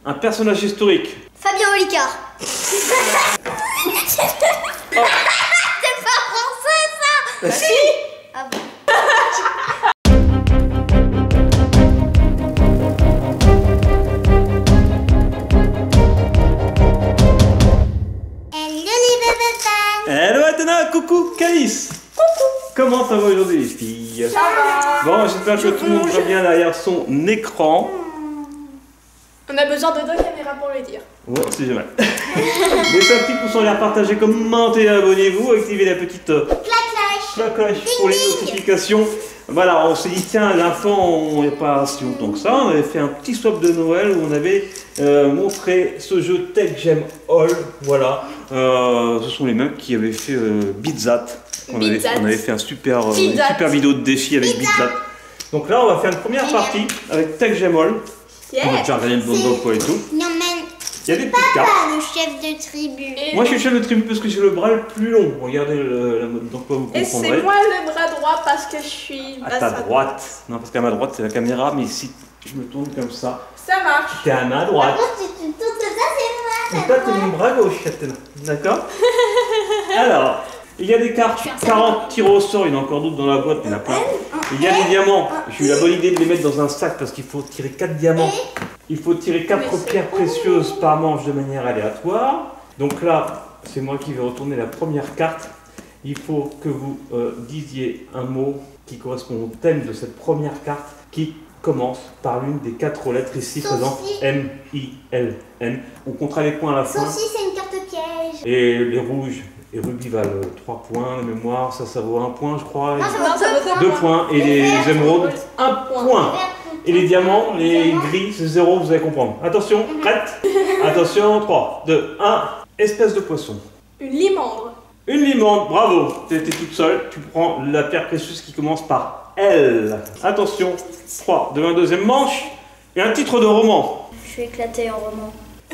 Un personnage historique. Fabien Olicard. C'est pas français ça. Bah, si. Ah bon. Hello Athéna, coucou Calice. Coucou. Comment ça va aujourd'hui les filles? Ça va. Bon, j'espère que tout le monde va bien derrière son écran. On a besoin de 2 caméras pour le dire. Ouais, c'est jamais. Laissez un petit pouce en l'air, partagez, commentez, abonnez-vous, activez la petite cloche pour les notifications. Voilà, on s'est dit tiens, l'enfant, il n'y a pas si longtemps que ça, on avait fait un petit swap de Noël où on avait montré ce jeu Tech Gem All. Voilà, ce sont les mêmes qui avaient fait Bitzat. On avait fait un super vidéo de défi avec Bitzat. Donc là, on va faire une première partie avec Tech Gem All. On a déjà regardé le bon quoi et tout. Il y a des petites cartes. Le chef de tribu. Moi je suis chef de tribu parce que j'ai le bras le plus long. Regardez la mode d'emploi, vous Et comprendrez. c'est moi le bras droit parce que je suis À ta droite. Non, parce qu'à ma droite c'est la caméra, mais si je me tourne comme ça, Ça marche. t'es à ma droite. Si tu tournes ça, c'est moi. Et toi t'es mon bras gauche, Athéna. D'accord. Alors, il y a des cartes, 40 tirés au sort, il y en a encore d'autres dans la boîte, il y en a plein. Il y a des diamants. J'ai eu la bonne idée de les mettre dans un sac parce qu'il faut tirer 4 diamants. Il faut tirer 4 pierres précieuses par manche de manière aléatoire. Donc là, c'est moi qui vais retourner la première carte. Il faut que vous disiez un mot qui correspond au thème de cette première carte qui commence par l'une des 4 lettres ici présentes. M-I-L-N. On comptera les points à la fin. Saucisse, c'est une carte piège. Et les rouges et rubis valent 3 points. De mémoire, ça vaut 1 point je crois. Non, ça vaut 2 points. Et les émeraudes, 1 point. Et les diamants, les gris, c'est 0, vous allez comprendre. Attention, prête. Attention, 3, 2, 1. Espèce de poisson. Une limandre. Une limande, bravo. Tu étais toute seule, tu prends la pierre précieuse qui commence par L. Attention, 3, 2, 1, deuxième manche. Et un titre de roman. Je suis éclatée en roman.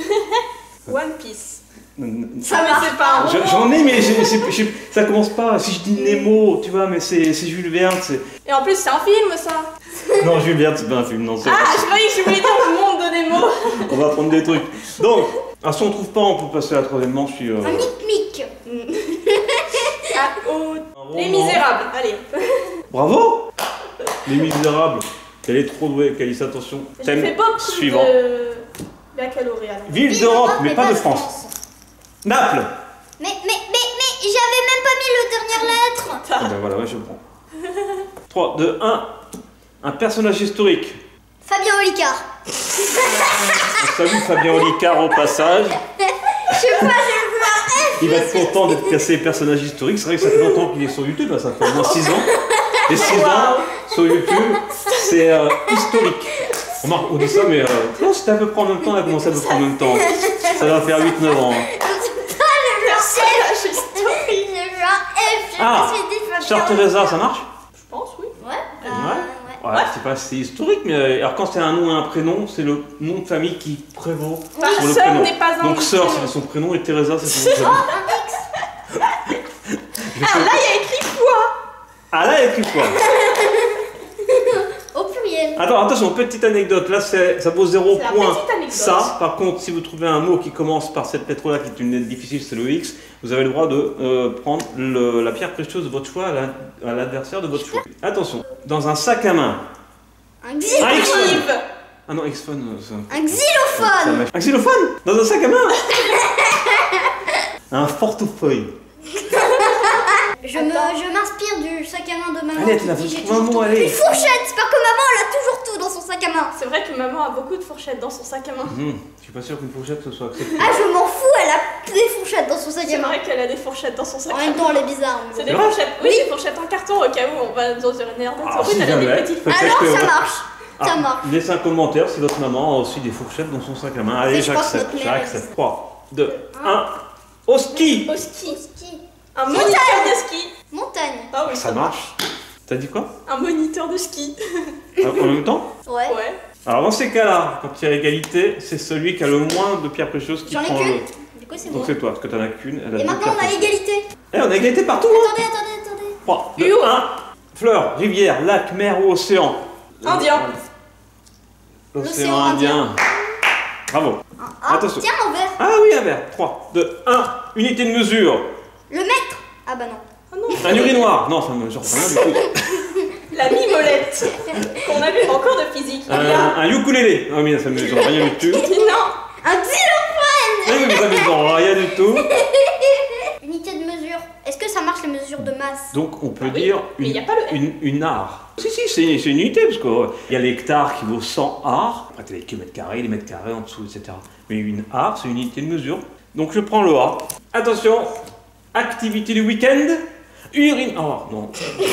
One Piece. Ça Ah mais c'est pas un roman. J'en ai, mais ça commence pas. Si je dis Nemo, tu vois, mais c'est Jules Verne. Et en plus c'est un film ça. Non, Jules Verne, c'est pas un film, non. Ah je croyais que je voulais dire le monde de Nemo. On va prendre des trucs. Donc, si on trouve pas, on peut passer à la troisième manche. Puis, Un mic-mic. Les Misérables, allez. Bravo. Les Misérables. Elle est trop douée, Calice, attention. J'ai Thème fait beaucoup suivant. de baccalauréat. Ville d'Europe, mais pas de France. Naples. Mais j'avais même pas mis le dernière lettre. Ah ben voilà, ouais, je prends. 3, 2, 1. Un personnage historique. Fabien Olicard. On salue Fabien Olicard au passage. Je sais pas, j'ai vu un F. Il va être content d'être classé personnage historique. C'est vrai que ça fait longtemps qu'il est sur YouTube, là, ça fait au moins 6 ans. Et 6 ans sur YouTube, c'est historique. Remarque, on dit ça, mais non, c'était à peu près en même temps, on a commencé à peu près en même temps. Ça doit faire 8-9 ans. J'ai vu un F. Ah, Sœur Teresa, ça marche? Je pense oui. Ouais, c'est pas assez historique, mais alors quand c'est un nom et un prénom, c'est le nom de famille qui prévaut sur le Sœur prénom. n'est pas un Donc Sœur, prénom. c'est son prénom et Teresa, c'est son prénom. Ah là il y a écrit quoi? Ah là, il y a écrit quoi? Au pluriel. Attends, attention, petite anecdote, là ça vaut 0 C'est la point. petite anecdote. Ça, par contre, si vous trouvez un mot qui commence par cette lettre-là, qui est une lettre difficile, c'est le X, vous avez le droit de prendre la pierre précieuse de votre choix à l'adversaire de votre choix. Attention, dans un sac à main. Un xylophone. Un X-phone. Yves. Ah non, X-phone, Un xylophone. un xylophone dans un sac à main. Un portefeuille. Je m'inspire du sac à main de maman. Allez, Athéna, qui dit, faut j'ai trouver un toujours mot, tout. allez. Une fourchette. J'espère que maman elle a toujours tout dans son sac à main. C'est vrai que maman a beaucoup de fourchettes dans son sac à main. Je suis pas sûr qu'une fourchette ce soit acceptée. Ah, je m'en fous, elle a des fourchettes dans son sac C'est à main. vrai qu'elle a des fourchettes dans son sac En à même main. temps, elle est bizarre. mais C'est bon. des fourchettes, oui, des fourchettes en carton au cas où on va dans une aire Ah, d'autoroute, si elle a des jamais. petites. Peut-être Alors, que- ça marche. Ça Ah, marche. laissez un commentaire si votre maman a aussi des fourchettes dans son sac à main. Allez, Mais je pense j'accepte. que notre mère J'accepte. 3, 2, 1. Au ski. Au ski. Ski. Un moniteur de ski. Montagne. Ah oui, Ça marche. T'as dit quoi? Un moniteur de ski. En même temps? Ouais. Ouais. Alors dans ces cas-là, quand il y a égalité, c'est celui qui a le moins de pierres précieuses qui J'en ai prend qu'une. le... Du coup, c'est Donc bon. c'est toi, parce que t'en as qu'une. Elle a Et deux maintenant, on pierres a précieuses. égalité. Eh, on a égalité partout, hein. Attendez. 3, 2, 1. Fleur, rivière, lac, mer ou océan? Indien. L'océan L'océan Indien. Indien. Bravo. Ah, Attention. tiens, mon verre. Ah oui, un verre. 3, 2, 1. Unité de mesure. Le mètre. Ah bah non. Oh non. Un urinoir. Non, ça me mesure rien du tout. La mimolette qu'on a vu en cours de physique. Un ukulélé. Ah oui, ça me mesure rien du tout. Non. Un xylophone. Oui, mais ça me mesure rien du tout. Unité de mesure. Est-ce que ça marche les mesures de masse? Donc on peut oui, dire mais y a pas le M. une art. Si, c'est une unité, parce qu'il y a l'hectare qui vaut 100 arts. Après, tu as les kilomètres carrés, les mètres carrés en dessous, etc. Mais une art, c'est une unité de mesure. Donc je prends le A. Attention, activité du week-end. Urine. Oh non.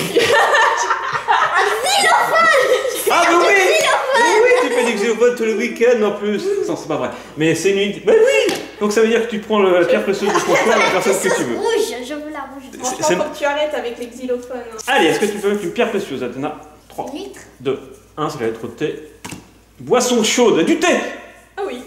Ah mais oui, oui, tu fais des xylophones tous les week-ends en plus. Non, c'est pas vrai. Mais c'est une unité. Mais oui. Donc ça veut dire que tu prends la pierre précieuse de ton choix, la personne que tu veux. Rouge, je veux la rouge. Franchement, faut que tu arrêtes avec les xylophones. Allez, est-ce que tu peux mettre une pierre précieuse, Athéna? 3, Litre. 2, 1, c'est la lettre T. Boisson chaude, du thé. Ah oui.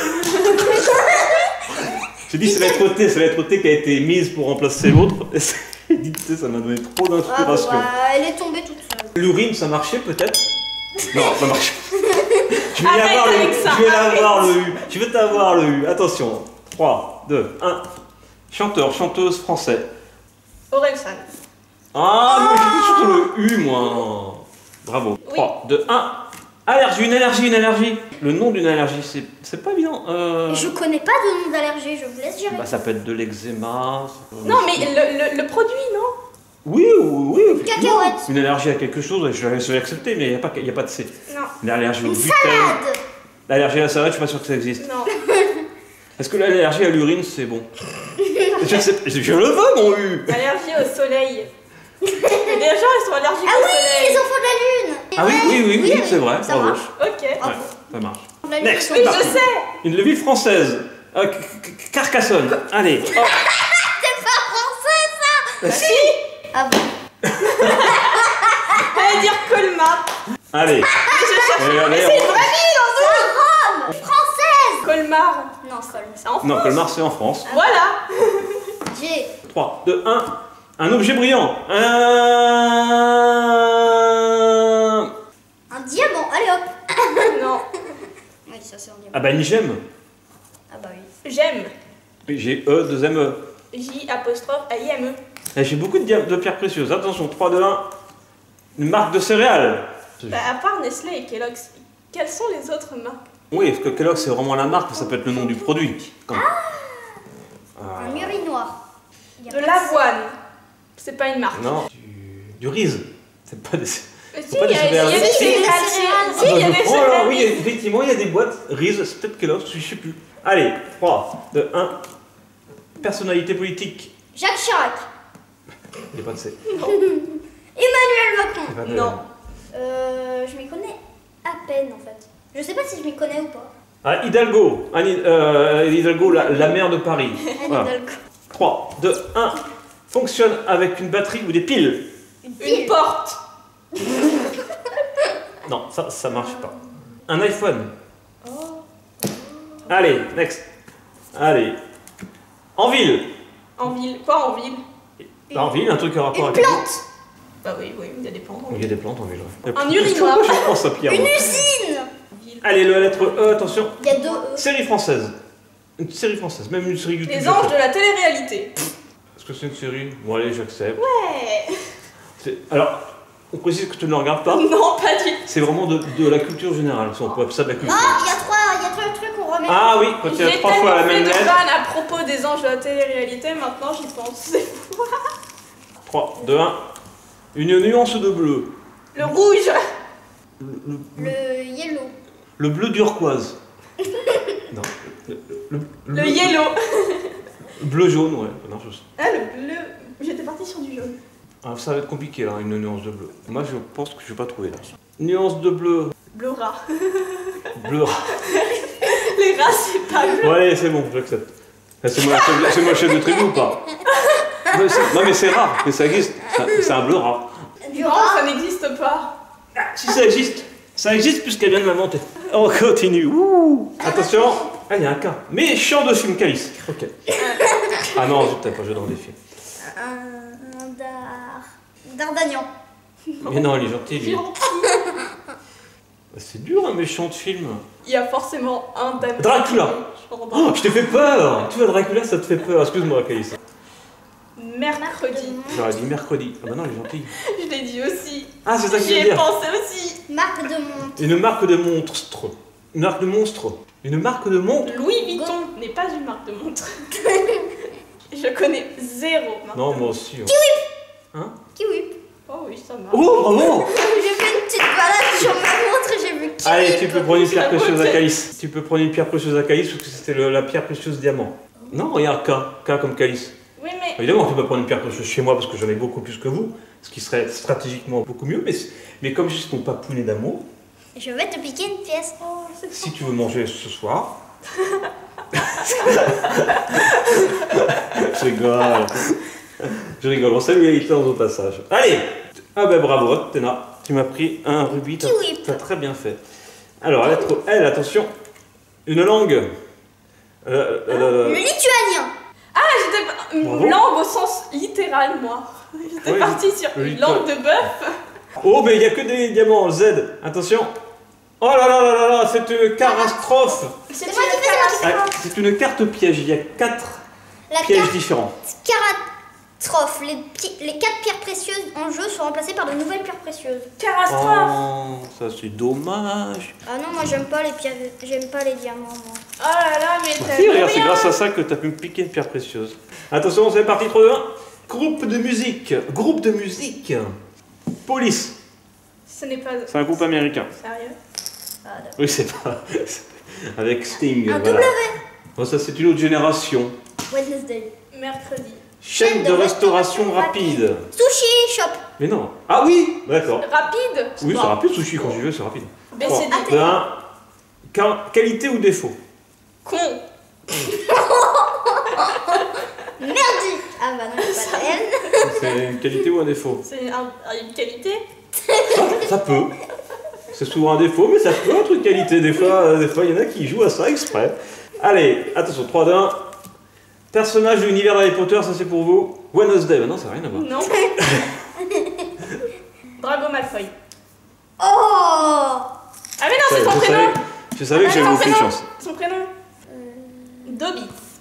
J'ai dit c'est la lettre T, c'est la lettre T qui a été mise pour remplacer l'autre. J'ai dit T, ça m'a donné trop d'inspiration. Ah, bah, elle est tombée toute seule. L'urine, ça marchait peut-être? Non, ça marche. Je vais Arrête avoir avec ça, je vais avoir le U. Je vais t'avoir le U. Attention. 3, 2, 1. Chanteur, chanteuse français. Orelsan. Ah, mais j'étais sur le U, moi. Bravo. Oui. 3, 2, 1. Allergie, une allergie. Le nom d'une allergie, c'est pas évident. Je connais pas de nom d'allergie, je vous laisse gérer. Bah, ça peut être de l'eczéma. Non, mais le produit, non? Oui, effectivement. Cacahuètes. Une allergie à quelque chose, je vais l'accepter, mais il n'y a pas de C. Non. Une allergie au Une gluten. salade. L'allergie à la salade, je suis pas sûr que ça existe. Non. Est-ce que l'allergie à l'urine, c'est bon? Je le veux, mon U. Allergie au soleil. Mais des gens, ils sont allergiques Ah au oui, soleil. les enfants de la lune. Ah oui, c'est vrai. Ça bravo. marche. Ok. Ouais, ça marche. La lune, Next. ils Oui, sont- je sais. Une ville française. Carcassonne. Allez. Oh. C'est pas français ça. Bah, si. Ah bon. Allez dire Colmar. Allez. Regardez, C'est une vraie ville en C'est Rome. Française. Colmar. Non, Colm. C'est en France. Non, Colmar, c'est en France. Voilà. J. 3, 2, 1. Un objet brillant. Un diamant. Allez hop. Non. Oui, ça c'est un diamant. Ah bah, une gemme. Ah bah oui. J'aime. J'ai E, 2 M, E. J''AIME. Eh, j'ai beaucoup de pierres précieuses. Attention, 3, 2, 1. Une marque de céréales. Bah, à part Nestlé et Kellogg's, quelles sont les autres marques? Oui, parce que Kellogg, c'est vraiment la marque, ça peut être le nom du produit. Comme- Un urinoir. Il y a De pas l'avoine. C'est pas une marque. Non, du riz. C'est pas des... Mais si, C'est pas il y des a céréales. des Si, céréales. céréales. Si, il y a des Oh là, céréales. oui, effectivement, il y a des boîtes riz, c'est peut-être Kellogg, je sais plus. Allez, 3, 2, 1. Personnalité politique. Jacques Chirac. Il n'y a pas de C. Emmanuel Macron. Il y a pas de- Non. Je m'y connais à peine en fait. Je sais pas si je m'y connais ou pas. Ah, Hidalgo. Hidalgo, la maire de Paris. Anne Voilà. Hidalgo. 3, 2, 1. Fonctionne avec une batterie ou des piles. Une porte. Non, ça marche pas. Un iPhone. Allez, next. Allez. En ville. En ville. Quoi en ville? En ville, un truc à rapport Une avec. plante. Bah oui, il y a des plantes. Il y a des plantes en ville. Ouais. Un urinoir. Je pense à Pierre. Une moi. usine. Ville. Allez, la lettre E, attention. Il y a deux E. Série française. Une série française, même une série YouTube. Les anges de la télé-réalité. Est-ce que c'est une série? Bon, allez, j'accepte. Ouais. Alors, on précise que tu ne le regardes pas. Non, pas du tout. C'est vraiment de la culture générale, si on peut appeler ça de la culture. Ah, il y a trois trucs qu'on remet. Ah oui, quand il y a J'ai 3 fois la tellement fait même de lettre. vannes à propos des anges de la télé-réalité, maintenant j'y pense. 3, 2, 1. Une nuance de bleu. Le rouge. Le yellow. Le bleu turquoise. Non. Le yellow. Bleu jaune, ouais. Non, Ah, le bleu. J'étais partie sur du jaune. Ah, ça va être compliqué là, une nuance de bleu. Moi, je pense que je vais pas trouver là. Nuance de bleu. Bleu rat. Bleu. Les rats, c'est pas bleu. Bon, allez, c'est bon, j'accepte. C'est moi le chef de tribu ou pas? Non, mais c'est rare, mais ça existe. C'est un bleu rare. Du Non, rat. ça n'existe pas. Si ça existe. Ça existe puisqu'elle vient de l'inventer. On continue. Ouh. Attention. Ah, il y a un cas. Méchant de film calice. Ok. Ah non, je peut-être pas joué dans des films. D'Artagnan. Mais non, il est gentil, lui. C'est dur un méchant de film. Il y a forcément un thème. Dracula. Oh, je t'ai fait peur. Tu vois, Dracula, ça te fait peur. Excuse-moi, Calice. Mercredi. J'aurais dit mercredi. Ah bah non, elle est gentille. Je l'ai dit aussi. Ah, c'est ça que J'y je veux ai dire. pensé aussi. Marque de montre. Une marque de monstre. Une marque de monstre. Une marque de montre. Louis Vuitton n'est pas une marque de montre. Je connais zéro marque Non, de moi montre. aussi. Hein Kiwi. Oh oui, ça marche. Oh, bravo. J'ai fait une petite balade sur ma montre et j'ai vu kiwi. Allez, tu peux prendre une pierre précieuse à Calice. Tu peux prendre une pierre précieuse à Calice parce que c'était la pierre précieuse diamant. Non, regarde K. K comme Calice. Oui, mais Évidemment, tu peux prendre une pierre précieuse chez moi parce que j'en ai beaucoup plus que vous. Ce qui serait stratégiquement beaucoup mieux. Mais comme je suis ton papounet d'amour, Je vais te piquer une pièce. oh, c'est si tu veux manger ce soir. Je rigole. Je rigole. On salue Aïta au passage. Allez. Ah ben bravo, Téna. Tu m'as pris un rubis. Kiwi. T'as très bien fait. Alors, lettre L, attention. Une langue. Le lituanien. Ah, j'étais Bravo. langue au sens littéral, moi. J'étais Oui, partie sur le une littéral. langue de bœuf. Oh, mais il n'y a que des diamants. Z, attention. Oh là là là là là, c'est une catastrophe. C'est moi qui fais ça. Ah, c'est une carte piège. Il y a 4 La pièges différents. catastrophe. Les 4 pierres précieuses en jeu sont remplacées par de nouvelles pierres précieuses. Catastrophe. Oh, ça c'est dommage. Ah non, moi j'aime pas les pierres, j'aime pas les diamants, moi. Oh là là, mais Si, t'as regarde, c'est rien. grâce à ça que tu as pu me piquer une pierre précieuse. Attention, c'est parti, 3, 2, 1. Groupe de musique. Groupe de musique. Police. Ce n'est pas C'est un groupe américain. sérieux. Ah, d'accord. Oui, c'est pas. Avec Sting. Un voilà. W. Bon, ça, c'est une autre génération. Wednesday. Mercredi. Chaîne de restauration rapide. Sushi shop. Mais non. Ah oui, d'accord. Rapide. Oui, Bon. c'est rapide, sushi, quand j'y vais, c'est rapide. BCD. 3, 2, 1. Qualité ou défaut? Con. Merdique. Ah bah non, c'est pas elle. C'est une qualité ou un défaut? C'est une qualité. Ça peut. C'est souvent un défaut, mais ça peut être une qualité. Des fois, il y en a qui jouent à ça exprès. Allez, attention, 3, 2, 1. Personnage de l'univers d'Harry Potter, ça c'est pour vous. Wednesday, non, ça n'a rien à voir. Non. Drago Malfoy. Oh. Ah mais non, c'est son prénom. Je savais que j'avais son aucune prénom. chance. Son prénom. Dobby.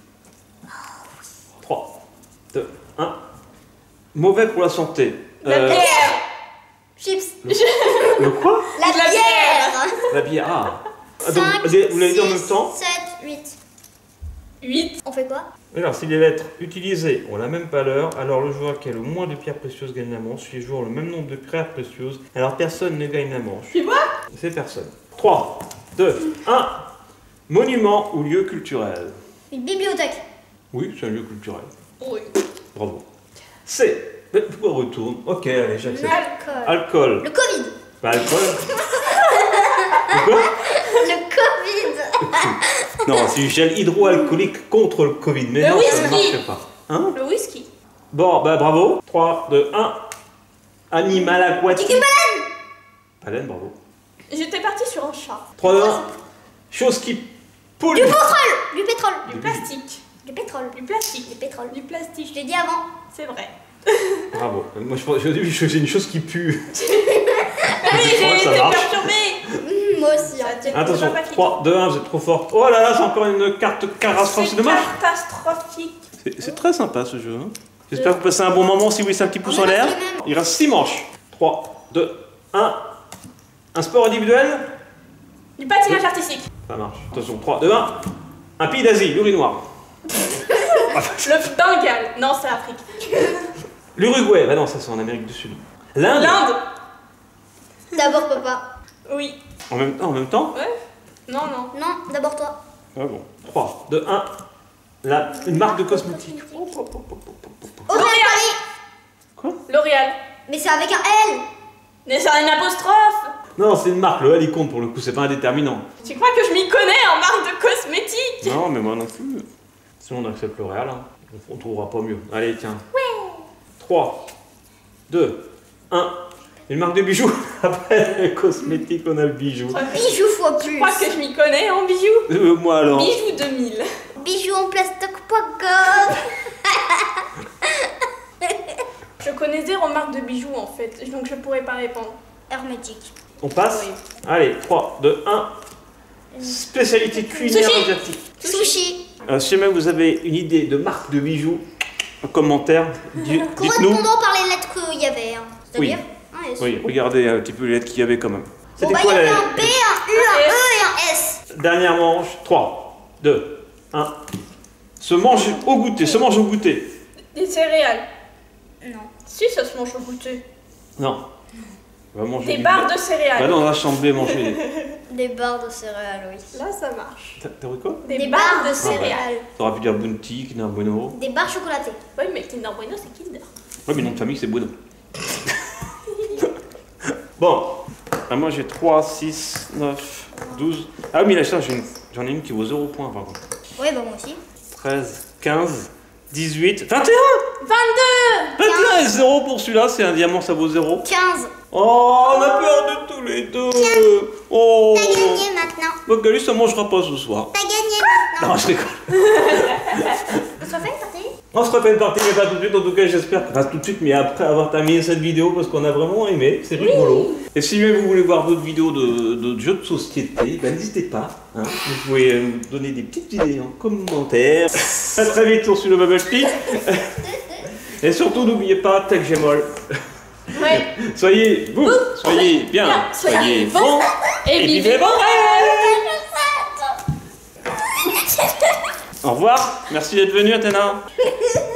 3, 2, 1. Mauvais pour la santé. La bière. Chips. Le quoi? La La bière. La bière. Ah, donc, 5, vous l'avez dit en même temps? 7, 8. 8. On fait quoi? Alors, si les lettres utilisées ont la même valeur, alors le joueur qui a le moins de pierres précieuses gagne la manche. Si le joueur a le même nombre de pierres précieuses, alors personne ne gagne la manche. Tu vois? C'est personne. 3, 2, 1. Monument ou lieu culturel. Une bibliothèque. Oui, c'est un lieu culturel. Oui. Bravo. C. Mais pourquoi retourne? Ok, allez, j'accepte. L'alcool. Alcool. Le Covid. Pas alcool. Le quoi? Le Covid. Non, c'est du gel hydroalcoolique contre le Covid. Mais non, ça ne whisky. marche pas. Hein? Le whisky. Bon, bah bravo. 3, 2, 1. Animal aquatique. Une baleine. Baleine, bravo. J'étais partie sur un chat. 3, 2, 1. Chose qui pollue. Du pétrole. Du pétrole. Du plastique. Du pétrole. Du plastique. Du pétrole. Du plastique. Je l'ai dit avant. C'est vrai. Bravo. Moi, au début, je faisais une chose qui pue. Ah oui, Je crois j'ai que ça été marche. perturbée. Moi aussi. Ça hein. tient- Attention, c'est pas 3, 2, 1, vous êtes trop fort. Oh là là, c'est encore une carte catastrophe, c'est C'est dommage. catastrophique. C'est très sympa ce jeu. Hein. J'espère que vous passez un bon moment si vous laissez un petit pouce en l'air. Il reste 6 manches. 3, 2, 1. Un sport individuel? Du patinage artistique. Ça marche. Attention, 3, 2, 1. Un pays d'Asie, l'urinoir. Le Bengale. Non, c'est Afrique. L'Uruguay, bah non, ça c'est en Amérique du Sud. L'Inde? L'Inde. D'abord papa. Oui. En même temps? Ouais. Non, non. Non, d'abord toi. Ah bon. 3, 2, 1. Une marque de cosmétiques. L'Oréal L'Oréal. Paris. Quoi? L'Oréal. Mais c'est avec un L. Mais c'est une apostrophe. Non, c'est une marque, le L il compte pour le coup, c'est pas un déterminant. Tu crois que je m'y connais en marque de cosmétiques? Non, mais moi non plus. Sinon on accepte L'Oréal, hein. On trouvera pas mieux. Allez, tiens. 3, 2, 1. Une marque de bijoux. Après les cosmétiques, on a le bijou. Bijoux fois Tu plus. crois que je m'y connais en bijoux? Moi alors. Bijoux 2000. Bijoux en plastoc.com. Je connais zéro marque de bijoux en fait, donc je pourrais pas répondre. Hermétique. On passe? Oui. Allez, 3, 2, 1. Spécialité culinaire Sushi. asiatique. Sushi. Si jamais vous avez une idée de marque de bijoux, en commentaire, dites-nous. Correspondant par les lettres qu'il y avait. Hein. C'est-à-dire un S. Oui, regardez un petit peu les lettres qu'il y avait quand même. Bon, C'était bah, il y quoi avait la... un B, un U, un E et un S. Dernière manche, 3, 2, 1. Se mange au goûter, se mange au goûter. Des céréales. Non. Si, ça se mange au goûter. Non. On va manger Des du- barres de céréales. Bah non, on va chambrer, manger. Des barres de céréales, oui. Là, ça marche. T'as vu quoi? Des barres de Ah, céréales. T'aurais pu dire Bounty, Kinder Bueno. Des barres chocolatées. Oui, mais Kinder Bueno, c'est Kinder. Ouais, mais nom de famille, c'est Bueno. Bon. Ah, moi, j'ai 3, 6, 9, 12. Ah oui, mais là, j'en ai une qui vaut 0 point, par contre. Oui, bah, moi aussi. 13, 15, 18, 21! 22. 21 et 0 pour celui-là, c'est un diamant, ça vaut 0. 15. Oh, on a perdu tous les deux. Oh. T'as gagné maintenant. Donc, Galice, ça mangera pas ce soir. T'as gagné maintenant. Non, je rigole. On se refait une partie? On se refait une partie, mais pas tout de suite. En tout cas, j'espère. Enfin, tout de suite, mais après avoir terminé cette vidéo, parce qu'on a vraiment aimé. C'est rigolo. Et si jamais vous voulez voir d'autres vidéos de jeux de société, ben, n'hésitez pas. Hein. Vous pouvez me donner des petites idées en commentaire. À très vite sur le Bubble Tea. Et surtout, n'oubliez pas, tag Gmol. Ouais. Soyez vous, soyez bien, soyez bons Et vivez vos rêves. Au revoir, merci d'être venu Athéna.